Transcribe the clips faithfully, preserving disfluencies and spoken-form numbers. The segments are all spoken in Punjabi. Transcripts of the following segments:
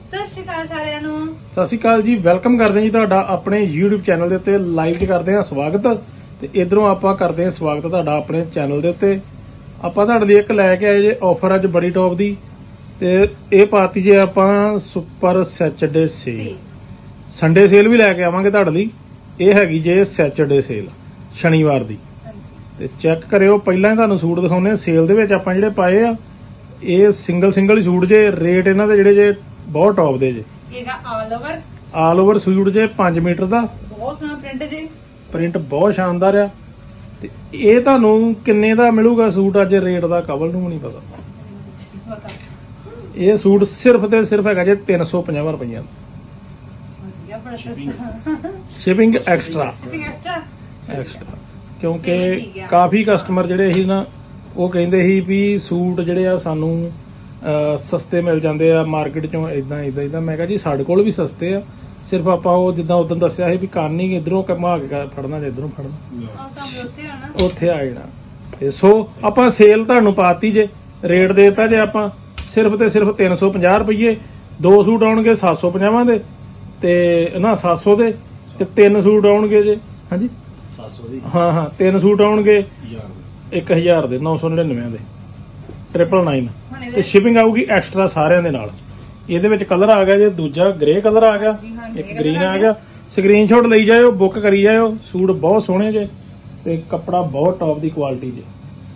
ਸਤਿ ਸ਼੍ਰੀ ਅਕਾਲ ਸਾਰਿਆਂ ਨੂੰ। ਸਤਿ ਸ਼੍ਰੀ ਅਕਾਲ ਜੀ, ਵੈਲਕਮ ਕਰਦੇ ਜੀ ਤੁਹਾਡਾ ਆਪਣੇ YouTube ਚੈਨਲ ਦੇ ਉੱਤੇ। ਲਾਈਵ 'ਚ ਕਰਦੇ ਹਾਂ ਸਵਾਗਤ ਤੇ ਇਧਰੋਂ ਆਪਾਂ ਕਰਦੇ ਹਾਂ ਸਵਾਗਤ ਤੁਹਾਡਾ ਆਪਣੇ ਚੈਨਲ ਦੇ ਉੱਤੇ। ਆਪਾਂ ਤੁਹਾਡੇ ਲਈ ਇੱਕ ਲੈ ਕੇ ਆਏ ਜੇ ਆਫਰ ਅੱਜ ਬੜੀ ਟੌਪ ਦੀ, ਤੇ ਇਹ ਪਾਤੀ ਜੇ ਆਪਾਂ super Saturday sale. Sunday sale ਵੀ ਲੈ ਕੇ ਆਵਾਂਗੇ ਤੁਹਾਡੇ ਲਈ। ਇਹ ਹੈਗੀ ਜੇ ਸੈਚਰਡੇ ਸੇਲ ਸ਼ਨੀਵਾਰ ਦੀ। ਤੇ ਚੈੱਕ ਕਰਿਓ, ਪਹਿਲਾਂ ਹੀ ਤੁਹਾਨੂੰ ਸੂਟ ਦਿਖਾਉਂਦੇ ਆ ਸੇਲ ਦੇ ਵਿੱਚ ਆਪਾਂ ਜਿਹੜੇ ਪਾਏ ਆ। ਇਹ ਸਿੰਗਲ ਸਿੰਗਲ ਹੀ ਸੂਟ ਜੇ, ਰੇਟ ਇਹਨਾਂ ਦੇ ਜਿਹੜੇ ਜੇ ਬਹੁਤ ਟੌਪ ਦੇ ਜੇ। ਇਹਦਾ all over all over suit ਜੇ ਪੰਜ ਮੀਟਰ ਦਾ, ਬਹੁਤ ਸੋਹਣਾ ਪ੍ਰਿੰਟ ਜੇ। ਪ੍ਰਿੰਟ ਬਹੁਤ ਸ਼ਾਨਦਾਰ ਆ। ਤੇ ਇਹ ਤੁਹਾਨੂੰ ਕਿੰਨੇ ਦਾ ਮਿਲੂਗਾ ਸੂਟ ਅੱਜ ਰੇਟ ਦਾ ਕਵਲ ਨੂੰ ਨਹੀਂ ਪਤਾ। ਇਹ ਸੂਟ ਸਿਰਫ ਤੇ ਸਿਰਫ ਹੈਗਾ ਜੇ ਤਿੰਨ ਸੌ ਪੰਜਾਹ ਰੁਪਈਆ ਦਾ। ਸ਼ਿਪਿੰਗ ਐਕਸਟਰਾ ਐਕਸਟਰਾ ਕਿਉਂਕਿ ਕਾਫੀ ਕਸਟਮਰ ਜਿਹੜੇ ਸੀ ਨਾ, ਉਹ ਕਹਿੰਦੇ ਸੀ ਵੀ ਸੂਟ ਜਿਹੜੇ ਆ ਸਾਨੂੰ ਸਸਤੇ ਮਿਲ ਜਾਂਦੇ ਆ ਮਾਰਕੀਟ ਚੋਂ, ਇਦਾਂ ਇਦਾਂ ਇਦਾਂ। ਮੈਂ ਕਿਹਾ ਜੀ ਸਾਡੇ ਕੋਲ ਵੀ ਸਸਤੇ ਆ, ਸਿਰਫ ਆਪਾਂ ਉਹ ਜਿੱਦਾਂ ਉਦੋਂ ਦੱਸਿਆ ਸੀ ਵੀ ਕੰਨ ਹੀ ਇਧਰੋਂ ਘੁਮਾ ਕੇ ਫੜਨਾ ਜਾਂ ਇਧਰੋਂ ਫੜਨਾ, ਉੱਥੇ ਆ ਜਾਣਾ। ਤੇ ਸੋ ਆਪਾਂ ਸੇਲ ਤੁਹਾਨੂੰ ਪਾਤੀ ਜੇ, ਰੇਟ ਦੇਤਾ ਜੇ ਆਪਾਂ ਸਿਰਫ ਤੇ ਸਿਰਫ ਤਿੰਨ ਸੌ ਪੰਜਾਹ ਰੁਪਈਏ। ਦੋ ਸੂਟ ਆਉਣਗੇ ਸੱਤ ਸੌ ਪੰਜਾਹ ਦੇ, ਤੇ ਨਾ ਸੱਤ ਸੌ ਦੇ, ਤੇ ਤਿੰਨ ਸੂਟ ਆਉਣਗੇ ਜੇ। ਹਾਂਜੀ ਹਾਂ ਹਾਂ ਤਿੰਨ ਸੂਟ ਆਉਣਗੇ ਇੱਕ ਹਜ਼ਾਰ ਦੇ, ਨੌ ਸੌ ਨੜਿਨਵੇਂ ਦੇ, ਟ੍ਰਿਪਲ ਨਾਈਨ। ਤੇ ਸ਼ਿਪਿੰਗ ਆਊਗੀ ਐਕਸਟਰਾ ਸਾਰਿਆਂ ਦੇ ਨਾਲ। ਇਹਦੇ ਵਿੱਚ ਕਲਰ ਆ ਗਿਆ ਜੇ, ਦੂਜਾ ਗ੍ਰੇ ਕਲਰ ਆ ਗਿਆ, ਇੱਕ ਗ੍ਰੀਨ ਆ ਗਿਆ। ਸਕਰੀਨਸ਼ਾਟ ਲਈ ਜਾਇਓ, ਬੁੱਕ ਕਰੀ ਜਾਇਓ। ਸੂਟ ਬਹੁਤ ਸੋਹਣੇ ਜੇ ਤੇ ਕੱਪੜਾ ਬਹੁਤ ਟੌਪ ਦੀ ਕੁਆਲਿਟੀ ਜੇ।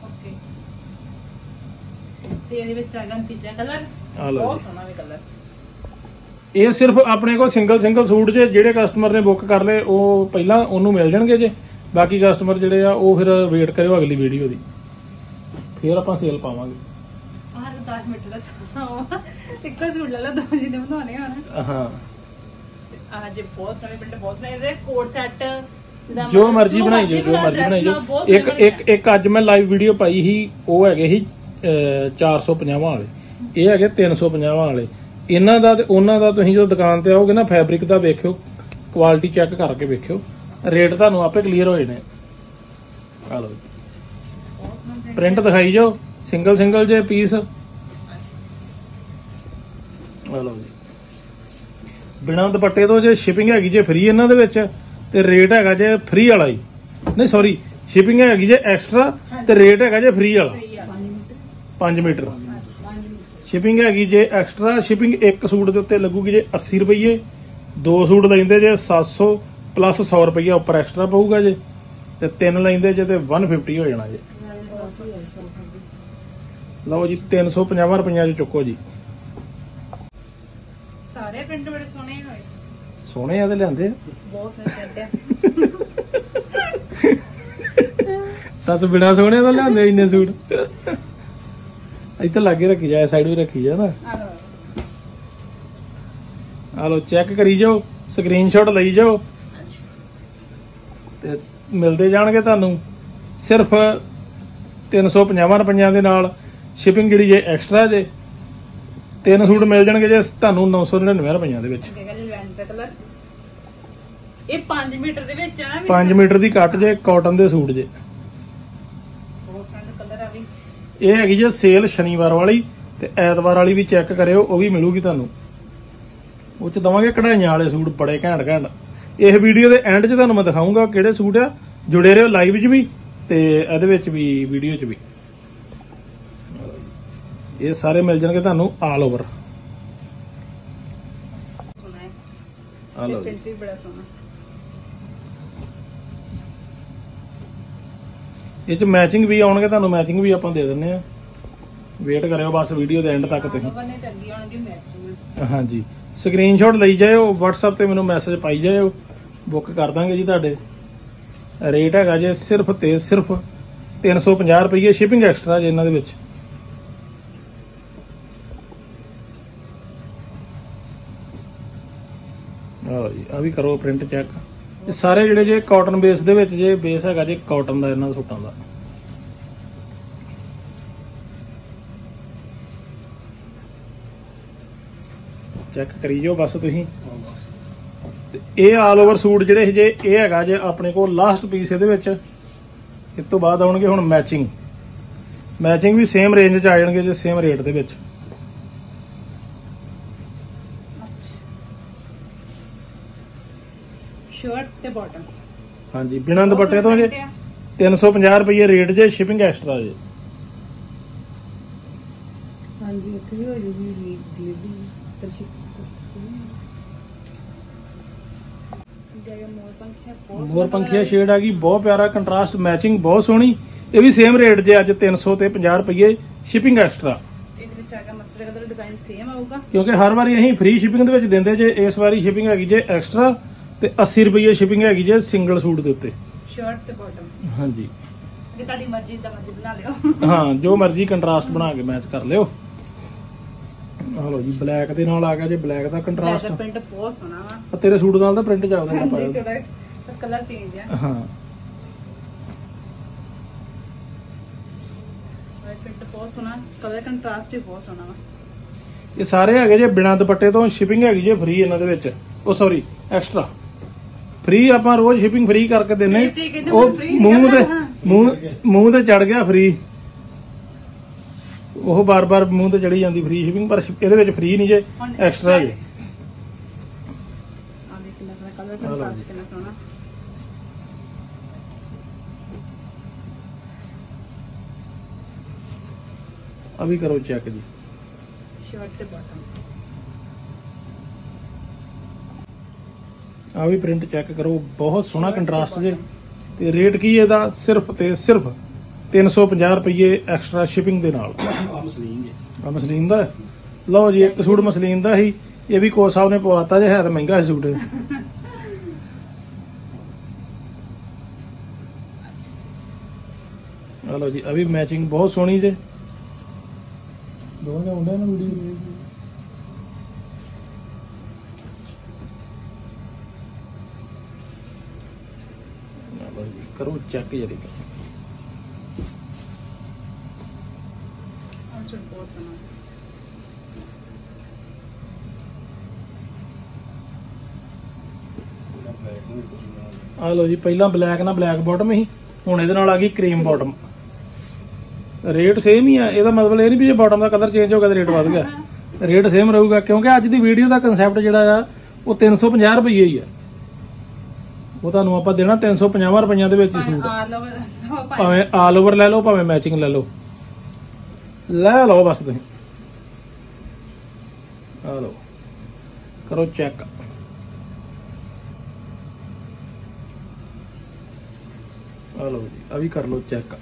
ਤੇ ਇਹਦੇ ਵਿੱਚ ਆ ਗਿਆ ਤੀਜਾ ਕਲਰ, ਬਹੁਤ ਸੋਹਣਾ ਵੀ ਕਲਰ। ਇਹ ਸਿਰਫ ਆਪਣੇ ਕੋਲ ਸਿੰਗਲ ਸਿੰਗਲ ਸੂਟ ਜੇ, ਜਿਹੜੇ ਕਸਟਮਰ ਨੇ ਬੁੱਕ ਕਰ ਲਏ ਉਹ ਪਹਿਲਾਂ ਉਹਨੂੰ ਮਿਲ ਜਾਣਗੇ ਜੇ। ਬਾਕੀ ਕਸਟਮਰ ਜਿਹੜੇ ਆ ਉਹ ਫਿਰ ਵੇਟ ਕਰਿਓ ਅਗਲੀ ਵੀਡੀਓ ਦੀ, ਫਿਰ ਆਪਾਂ ਸੇਲ ਪਾਵਾਂਗੇ। ਆਹ ਦਸ ਮਿੰਟ ਦਾ ਇੱਕੋ ਸੂਟ ਲੈ ਲਓ, ਦੋ ਜਿਹਨੇ ਬਣਾਉਣੇ ਹਨ। ਹਾਂ ਆਹ ਜੇ ਬਹੁਤ ਸਾਰੇ ਪਿੰਡ ਬਹੁਤ ਸਾਰੇ ਇਹਦੇ ਕੋਟ ਸੈੱਟ ਜੋ ਮਰਜ਼ੀ ਬਣਾਈ ਜਾਓ, ਜੋ ਮਰਜ਼ੀ ਬਣਾਈ ਜਾਓ। ਇੱਕ ਇੱਕ ਇੱਕ ਅੱਜ ਮੈਂ ਲਾਈਵ ਵੀਡੀਓ ਪਾਈ ਸੀ, ਉਹ ਹੈਗੇ ਸੀ ਚਾਰ ਸੌ ਪੰਜਾਹ ਵਾਲੇ, ਇਹ ਹੈਗੇ ਤਿੰਨ ਸੌ ਪੰਜਾਹ ਵਾਲੇ। ਇਹਨਾਂ ਦਾ ਤੇ ਉਹਨਾਂ ਦਾ ਤੁਸੀਂ ਜਦੋਂ ਦੁਕਾਨ ਤੇ ਆਓਗੇ ਨਾ, ਫੈਬਰਿਕ ਦਾ ਵੇਖਿਓ, ਕੁਆਲਿਟੀ ਚੈੱਕ ਕਰਕੇ ਵੇਖਿਓ, ਰੇਟ ਤੁਹਾਨੂੰ ਆਪੇ ਕਲੀਅਰ ਹੋ ਜਾਣੇ। ਆ ਲਓ ਪ੍ਰਿੰਟ ਦਿਖਾਈ ਜਾਓ, ਸਿੰਗਲ ਸਿੰਗਲ ਜੇ ਪੀਸ। ਆ ਲਓ ਜੀ, ਬਿਨਾਂ ਦੁਪੱਟੇ ਤੋਂ ਜੇ। ਸ਼ਿਪਿੰਗ ਹੈਗੀ ਜੇ ਫ੍ਰੀ ਇਹਨਾਂ ਦੇ ਵਿੱਚ, ਤੇ ਰੇਟ ਹੈਗਾ ਜੇ ਫ੍ਰੀ ਵਾਲਾ ਹੀ, ਨਹੀਂ ਸੌਰੀ, ਸ਼ਿਪਿੰਗ ਹੈਗੀ ਜੇ ਐਕਸਟਰਾ ਤੇ ਰੇਟ ਹੈਗਾ ਜੇ ਫ੍ਰੀ ਵਾਲਾ ਪੰਜ ਮੀਟਰ। ਸ਼ਿਪਿੰਗ ਹੈਗੀ ਜੇ ਐਕਸਟਰਾ। ਸ਼ਿਪਿੰਗ ਇੱਕ ਸੂਟ ਦੇ ਉੱਤੇ ਲੱਗੂਗੀ ਜੇ ਅੱਸੀ ਰੁਪਈਏ, ਦੋ ਸੂਟ ਲੈਂਦੇ ਜੇ ਸੱਤ ਸੌ ਪਲੱਸ ਸੌ ਰੁਪਈਆ ਉੱਪਰ ਐਕਸਟਰਾ ਪਊਗਾ ਜੇ, ਤੇ ਤਿੰਨ ਲੈਂਦੇ ਜੇ ਤੇ ਇੱਕ ਸੌ ਪਚਾਸ ਹੋ ਜਾਣਾ ਜੇ। ਲਓ ਜੀ, ਤਿੰਨ ਸੌ ਪੰਜਾਹ ਰੁਪਈਆ ਚ ਚੁੱਕੋ ਜੀ। ਸਾਰੇ ਪ੍ਰਿੰਟ ਬੜੇ ਸੋਹਣੇ ਹੋਏ, ਸੋਹਣੇ ਆ ਤੇ ਲਿਆਂਦੇ ਆ ਬਹੁਤ ਸੋਹਣੇ। ਦੱਸ ਬਿਨਾ ਸੋਹਣੇ ਤਾਂ ਲਿਆਂਦੇ ਇੰਨੇ ਸੂਟ। ਇੱਥੇ ਲਾਗੇ ਰੱਖੀ ਜਾ, ਸਾਈਡ ਵੀ ਰੱਖੀ ਜਾ ਨਾ। ਆ ਲੋ ਚੈੱਕ ਕਰੀ ਜਾਓ, ਸਕਰੀਨਸ਼ਾਟ ਲਈ ਜਾਓ, ਤੇ ਮਿਲਦੇ ਜਾਣਗੇ ਤੁਹਾਨੂੰ ਸਿਰਫ ਤਿੰਨ ਸੌ ਪੰਜਾਹ ਰੁਪਈਆ ਦੇ ਨਾਲ। ਸ਼ਿਪਿੰਗ ਜਿਹੜੀ ਜੇ ਐਕਸਟਰਾ ਜੇ। ਤਿੰਨ ਸੂਟ ਮਿਲ ਜਾਣਗੇ ਜੇ ਤੁਹਾਨੂੰ ਨੌ ਸੌ ਨੜਿਨਵੇਂ ਰੁਪਈਆ ਦੇ ਵਿੱਚ। ਇਹ ਪੰਜ ਮੀਟਰ ਦੇ ਵਿੱਚ ਆ, ਪੰਜ ਮੀਟਰ ਦੀ ਕੱਟ ਜੇ, ਕਾਟਨ ਦੇ ਸੂਟ ਜੇ। ਬਹੁਤ ਸੋਹਣਾ ਕਲਰ ਆ ਵੀ। ਇਹ ਹੈਗੀ ਜੇ ਸੇਲ ਸ਼ਨੀਵਾਰ ਵਾਲੀ, ਤੇ ਐਤਵਾਰ ਵਾਲੀ ਵੀ ਚੈੱਕ ਕਰਿਓ, ਉਹ ਵੀ ਮਿਲੂਗੀ ਤੁਹਾਨੂੰ। ਉਹ ਚ ਦਵਾਂਗੇ ਕਢਾਈਆਂ ਵਾਲੇ ਸੂਟ ਬੜੇ ਘੈਂਟ ਘੈਂਟ। ਇਸ ਵੀਡੀਓ ਦੇ ਐਂਡ 'ਚ ਤੁਹਾਨੂੰ ਮੈਂ ਦਿਖਾਊਂਗਾ ਕਿਹੜੇ ਸੂਟ ਆ। ਜੁੜੇ ਰਹੋ ਲਾਈਵ 'ਚ ਵੀ ਤੇ ਇਹਦੇ ਵਿੱਚ ਵੀ, ਵੀਡੀਓ 'ਚ ਵੀ। ਇਹ ਸਾਰੇ ਮਿਲ ਜਾਣਗੇ ਤੁਹਾਨੂੰ ਆਲ ਓਵਰ। ਆ ਲਓ ਪ੍ਰਿੰਟ ਵੀ ਬੜਾ ਸੋਹਣਾ। ਇਹ 'ਚ ਮੈਚਿੰਗ ਵੀ ਆਉਣਗੇ ਤੁਹਾਨੂੰ, ਮੈਚਿੰਗ ਵੀ ਆਪਾਂ ਦੇ ਦਿੰਦੇ ਆ। ਵੇਟ ਕਰਿਓ ਬਸ ਵੀਡੀਓ ਦੇ ਐਂਡ ਤੱਕ ਤੁਸੀਂ। ਹਾਂਜੀ, ਸਕਰੀਨਸ਼ਾਟ ਲਈ ਜਾਇਓ, WhatsApp ਤੇ ਮੈਨੂੰ ਮੈਸੇਜ ਪਾਈ ਜਾਇਓ, ਬੁੱਕ ਕਰ ਦਾਂਗੇ ਜੀ ਤੁਹਾਡੇ। ਰੇਟ ਹੈਗਾ ਜੇ ਸਿਰਫ ਤੇ ਸਿਰਫ ਤਿੰਨ ਸੌ ਪੰਜਾਹ ਰੁਪਈਏ। ਸ਼ਿਪਿੰਗ ਐਕਸਟਰਾ ਜੇ ਇਹਨਾਂ ਦੇ ਵਿੱਚ। ਆਹ ਜੀ, ਆ ਵੀ ਕਰੋ ਪ੍ਰਿੰਟ ਚੈੱਕ। ਇਹ ਸਾਰੇ ਜਿਹੜੇ ਜੇ ਕਾਟਨ ਬੇਸ ਦੇ ਵਿੱਚ ਜੇ, ਬੇਸ ਹੈਗਾ ਜੇ ਕਾਟਨ ਦਾ ਇਹਨਾਂ ਸੂਟਾਂ ਦਾ। ਚੈੱਕ ਕਰੀ ਜਾਓ ਬਸ ਤੁਸੀਂ। ਇਹ ਆਲ ਓਵਰ ਸੂਟ ਜਿਹੜੇ ਜੇ, ਇਹ ਹੈਗਾ ਜੇ ਆਪਣੇ ਕੋਲ ਲਾਸਟ ਪੀਸ ਇਹਦੇ ਵਿੱਚ। ਇਸ ਤੋਂ ਬਾਅਦ ਆਉਣਗੇ ਹੁਣ ਮੈਚਿੰਗ। ਮੈਚਿੰਗ ਵੀ ਸੇਮ ਰੇਂਜ 'ਚ ਆ ਜਾਣਗੇ ਜੇ, ਸੇਮ ਰੇਟ ਦੇ ਵਿੱਚ। ਸ਼ਰਟ ਤੇ ਬਾਟਮ ਹਾਂਜੀ ਬਿਨਾਂ ਦੁਪੱਟੇ ਤੋਂ ਜੇ ਤਿੰਨ ਸੌ ਪੰਜਾਹ ਰੁਪਏ ਰੇਟ ਜੇ, ਸ਼ਿਪਿੰਗ ਐਕਸਟਰਾ ਜੇ। ਹਾਂਜੀ ਉੱਥੇ ਵੀ ਹੋ ਜੂਗੀ ਡਿਲੀਵਰੀ ਤਰਸ਼ਿਕ ਮੋਰ ਪੰਖੀਆ ਸ਼ੇਡ ਆ ਗਈ, ਬਹੁਤ ਪਿਆਰਾ ਕੰਟਰਾਸਟ ਮੈਚਿੰਗ ਬਹੁਤ ਸੋਹਣੀ। ਇਹ ਵੀ ਸੇਮ ਰੇਟ ਜੇ ਅੱਜ ਤਿੰਨ ਸੌ ਤੇ ਪੰਜਾਹ ਰੁਪਏ ਸ਼ਿਪਿੰਗ ਐਕਸਟਰਾ। ਇਹਦੇ ਵਿੱਚ ਆਗਾ ਮਸਟਰਡ ਕਲਰ ਡਿਜ਼ਾਈਨ ਸੇਮ ਆਊਗਾ ਕਿਉਂਕਿ ਹਰ ਵਾਰੀ ਅਸੀਂ ਫ੍ਰੀ ਸ਼ਿਪਿੰਗ ਦੇ ਵਿੱਚ ਦਿੰਦੇ ਜੇ, ਇਸ ਵਾਰੀ ਸ਼ਿਪਿੰਗ ਹੈਗੀ ਜੇ ਐਕਸਟਰਾ ਤੇ ਅੱਸੀ ਰੁਪਏ ਸ਼ਿਪਿੰਗ ਹੈਗੀ ਜੇ ਸਿੰਗਲ ਸੂਟ ਦੇ ਉੱਤੇ। ਸ਼ਰਟ ਤੇ ਬਾਟਮ ਹਾਂਜੀ ਇਹ ਤੁਹਾਡੀ ਮਰਜ਼ੀ ਦਾ ਮਰਜ਼ੀ ਬਣਾ ਲਿਓ। ਹਾਂ ਜੋ ਮਰਜ਼ੀ ਕੰਟਰਾਸਟ ਬਣਾ ਕੇ ਮੈਚ ਕਰ ਲਿਓ। ਆਹ ਲਓ ਜੀ ਬਲੈਕ ਦੇ ਨਾਲ ਆ ਗਿਆ ਜੇ ਬਲੈਕ ਦਾ ਕੰਟਰਾਸਟ। ਇਹਦਾ ਪ੍ਰਿੰਟ ਬਹੁਤ ਸੋਹਣਾ ਵਾ। ਤੇਰੇ ਸੂਟ ਨਾਲ ਤਾਂ ਪ੍ਰਿੰਟ ਚੱਲਦਾ ਜਿਹੜਾ ਹਾਂਜੀ ਪਾਇਆ। ਥੋੜਾ ਬਸ ਕਲਰ ਚੇਂਜ ਆ। ਹਾਂ ਇਹ ਪ੍ਰਿੰਟ ਬਹੁਤ ਸੋਹਣਾ, ਕਲਰ ਕੰਟਰਾਸਟ ਵੀ ਬਹੁਤ ਸੋਹਣਾ ਵਾ। ਇਹ ਸਾਰੇ ਹੈਗੇ ਜੇ ਬਿਨਾਂ ਦੁਪੱਟੇ ਤੋਂ, ਸ਼ਿਪਿੰਗ ਹੈਗੀ ਜੇ ਫ੍ਰੀ ਇਹਨਾਂ ਦੇ ਵਿੱਚ। ਉਹ ਸੌਰੀ ਐਕਸਟਰਾ ਫ੍ਰੀ, ਆਪਾਂ ਰੋਜ਼ ਸ਼ਿਪਿੰਗ ਫ੍ਰੀ ਕਰਕੇ ਦਿੰਨੇ। Free ਕਹਿੰਦੇ ਉਹ free ਮੂੰਹ ਤੇ ਹਾਂ। ਮੂੰਹ ਮੂੰਹ ਤੇ ਚੜ ਗਿਆ ਫ੍ਰੀ, ਉਹ ਬਾਰ-ਬਾਰ ਮੂੰਹ ਤੇ ਚੜੀ ਜਾਂਦੀ ਫ੍ਰੀ ਸ਼ਿਪਿੰਗ, ਪਰ ਇਹਦੇ ਵਿੱਚ ਫ੍ਰੀ ਨਹੀਂ ਜੇ, ਐਕਸਟਰਾ ਜੇ। ਆ ਦੇਖ ਕਿੰਨਾ ਸੋਹਣਾ ਕਲਰ ਕੰਟਰਾਸਟ, ਕਿੰਨਾ ਸੋਹਣਾ। ਆ ਵੀ ਕਰੋ ਚੈੱਕ ਜੀ। ਸ਼ਰਟ ਤੇ ਬਾਟਮ ਆ ਵੀ ਪ੍ਰਿੰਟ ਚੈੱਕ ਕਰੋ, ਬਹੁਤ ਸੋਹਣਾ ਕੰਟਰਾਸਟ ਜੇ। ਤੇ ਰੇਟ ਕੀ ਇਹਦਾ? ਸਿਰਫ ਤੇ ਸਿਰਫ ਤਿੰਨ ਸੌ ਪੰਜਾਹ ਰੁਪਏ ਐਕਸਟਰਾ ਸ਼ਿਪਿੰਗ ਦੇ ਨਾਲ। ਆ ਮਸਲੀਨ ਦਾ ਲਓ ਜੀ, ਇੱਕ ਸੂਟ ਮਸਲੀਨ ਦਾ ਹੀ, ਇਹ ਵੀ ਕੋਚ ਸਾਹਿਬ ਨੇ ਪਵਾਤਾ ਜੇ, ਹੈ ਤਾਂ ਮਹਿੰਗਾ ਹੈ ਸੂਟ। ਆ ਲਓ ਜੀ, ਆ ਵੀ ਮੈਚਿੰਗ ਬਹੁਤ ਸੋਹਣੀ ਜੇ। ਦੋਵੇਂ ਮੁੰਡਿਆਂ ਨੂੰ ਵੀਡੀਓ ਕਰੋ ਚੈੱਕ ਜਰੀ। ਆ ਸੂਟ ਬਹੁਤ ਸੋਹਣਾ। ਆ ਲਓ ਜੀ, ਪਹਿਲਾਂ ਬਲੈਕ ਨਾਲ ਬਲੈਕ ਬਾਟਮ ਸੀ, ਹੁਣ ਇਹਦੇ ਨਾਲ ਆ ਗਈ ਕਰੀਮ ਬਾਟਮ। ਰੇਟ ਸੇਮ ਹੀ ਆ, ਇਹਦਾ ਮਤਲਬ ਇਹ ਨਹੀਂ ਵੀ ਜੇ ਬਾਟਮ ਦਾ ਕਲਰ ਚੇਂਜ ਹੋ ਗਿਆ ਤਾਂ ਰੇਟ ਵੱਧ ਗਿਆ। ਰੇਟ ਸੇਮ ਰਹੂਗਾ, ਕਿਉਂਕਿ ਅੱਜ ਦੀ ਵੀਡੀਓ ਦਾ ਕਨਸੈਪਟ ਜਿਹੜਾ ਆ ਉਹ ਤਿੰਨ ਸੌ ਪੰਜਾਹ ਰੁਪਏ ਹੀ ਆ। ਉਹ ਤੁਹਾਨੂੰ ਆਪਾਂ ਦੇਣਾ ਤਿੰਨ ਸੌ ਪੰਜਾਹ ਰੁਪਈਆਂ ਦੇ ਵਿੱਚ ਹੀ ਸੂਟ। ਭਾਵੇਂ ਆਲ ਓਵਰ ਲੈ ਲਓ, ਭਾਵੇਂ ਮੈਚਿੰਗ ਲੈ ਲਓ, ਲੈ ਲਓ ਬਸ ਤੁਸੀਂ। ਆ ਲਓ ਕਰੋ ਚੈੱਕ। ਆ ਲਓ ਜੀ, ਆ ਵੀ ਕਰ ਲਓ ਚੈੱਕ।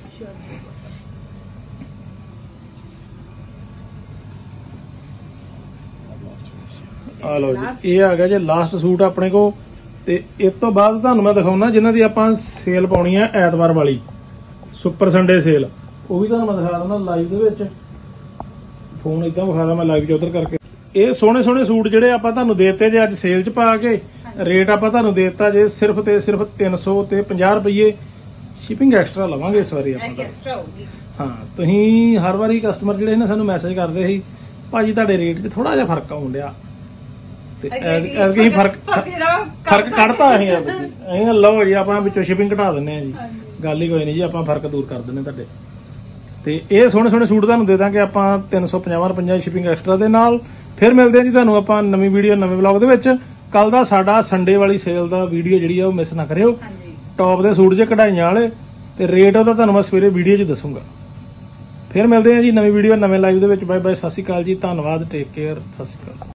ਆ ਲਓ ਜੀ, ਇਹ ਆ ਗਿਆ ਜੇ ਲਾਸਟ ਸੂਟ ਆਪਣੇ ਕੋ। ਤੇ ਇਸ ਤੋਂ ਬਾਅਦ ਤੁਹਾਨੂੰ ਮੈਂ ਦਿਖਾਉਣਾ ਜਿਨ੍ਹਾਂ ਦੀ ਆਪਾਂ ਸੇਲ ਪਾਉਣੀ ਹੈ ਐਤਵਾਰ ਵਾਲੀ, ਸੁਪਰ ਸੰਡੇ ਸੇਲ। ਉਹ ਵੀ ਤੁਹਾਨੂੰ ਮੈਂ ਦਿਖਾ ਦਿੰਦਾ ਲਾਈਵ ਦੇ ਵਿੱਚ। ਫੋਨ ਇਦਾਂ ਵਿਖਾ ਦਾਂ ਮੈਂ ਲਾਈਵ 'ਚ ਉਧਰ ਕਰਕੇ। ਇਹ ਸੋਹਣੇ ਸੋਹਣੇ ਸੂਟ ਜਿਹੜੇ ਆਪਾਂ ਤੁਹਾਨੂੰ ਦੇਤੇ ਜੇ ਅੱਜ ਸੇਲ 'ਚ ਪਾ ਕੇ, ਰੇਟ ਆਪਾਂ ਤੁਹਾਨੂੰ ਦੇਤਾ ਜੇ ਸਿਰਫ ਤੇ ਸਿਰਫ ਤਿੰਨ ਸੌ ਤੇ ਪੰਜਾਹ ਰੁਪਏ। ਸ਼ਿਪਿੰਗ ਐਕਸਟਰਾ ਲਵਾਂਗੇ ਇਸ ਵਾਰੀ ਆਪਾਂ। ਹਾਂ, ਤੁਸੀਂ ਹਰ ਵਾਰੀ ਕਸਟਮਰ ਜਿਹੜੇ ਨੇ ਸਾਨੂੰ ਮੈਸੇਜ ਕਰਦੇ ਸੀ, ਭਾਜੀ ਤੁਹਾਡੇ ਰੇਟ 'ਚ ਥੋੜਾ ਜਿਹਾ ਫਰਕ ਆਉਣ ਡਿਆ। ਤੇ ਐਤਕੀ ਫਰਕ ਫਰਕ ਕੱਢਤਾ ਅਸੀਂ ਅਸੀਂ ਲਓ ਜੀ, ਆਪਾਂ ਵਿੱਚੋਂ ਸ਼ਿਪਿੰਗ ਘਟਾ ਦਿੰਦੇ ਆ ਜੀ। ਗੱਲ ਹੀ ਕੋਈ ਨਹੀਂ ਜੀ, ਆਪਾਂ ਫਰਕ ਦੂਰ ਕਰ ਦਿੰਦੇ ਤੁਹਾਡੇ। ਤੇ ਇਹ ਸੋਹਣੇ ਸੋਹਣੇ ਸੂਟ ਤੁਹਾਨੂੰ ਦੇ ਦਾਂਗੇ ਆਪਾਂ ਤਿੰਨ ਸੌ ਪੰਜਾਹ ਰੁਪਏ ਸ਼ਿਪਿੰਗ ਐਕਸਟਰਾ ਦੇ ਨਾਲ। ਫਿਰ ਮਿਲਦੇ ਆ ਜੀ ਤੁਹਾਨੂੰ ਆਪਾਂ ਨਵੀਂ ਵੀਡੀਓ ਨਵੇਂ ਵਲੌਗ ਦੇ ਵਿੱਚ। ਕੱਲ ਦਾ ਸਾਡਾ ਸੰਡੇ ਵਾਲੀ ਸੇਲ ਦਾ ਵੀਡੀਓ ਜਿਹੜੀ ਆ ਉਹ ਮਿਸ ਨਾ ਕਰਿਓ। ਟੌਪ ਦੇ ਸੂਟ ਜੇ ਕਢਾਈਆਂ ਵਾਲੇ, ਤੇ ਰੇਟ ਉਹਦਾ ਤੁਹਾਨੂੰ ਮੈਂ ਸਵੇਰੇ ਵੀਡੀਓ 'ਚ ਦੱਸੂਗਾ। ਫਿਰ ਮਿਲਦੇ ਆ ਜੀ ਨਵੀਂ ਵੀਡੀਓ ਨਵੇਂ ਲਾਈਵ ਦੇ ਵਿੱਚ। ਬਾਏ ਬਾਏ, ਸਤਿ ਸ਼੍ਰੀ ਅਕਾਲ ਜੀ, ਧੰਨਵਾਦ, ਟੇਕ ਕੇਅਰ, ਸਤਿ ਸ਼੍ਰੀ ਅਕਾਲ।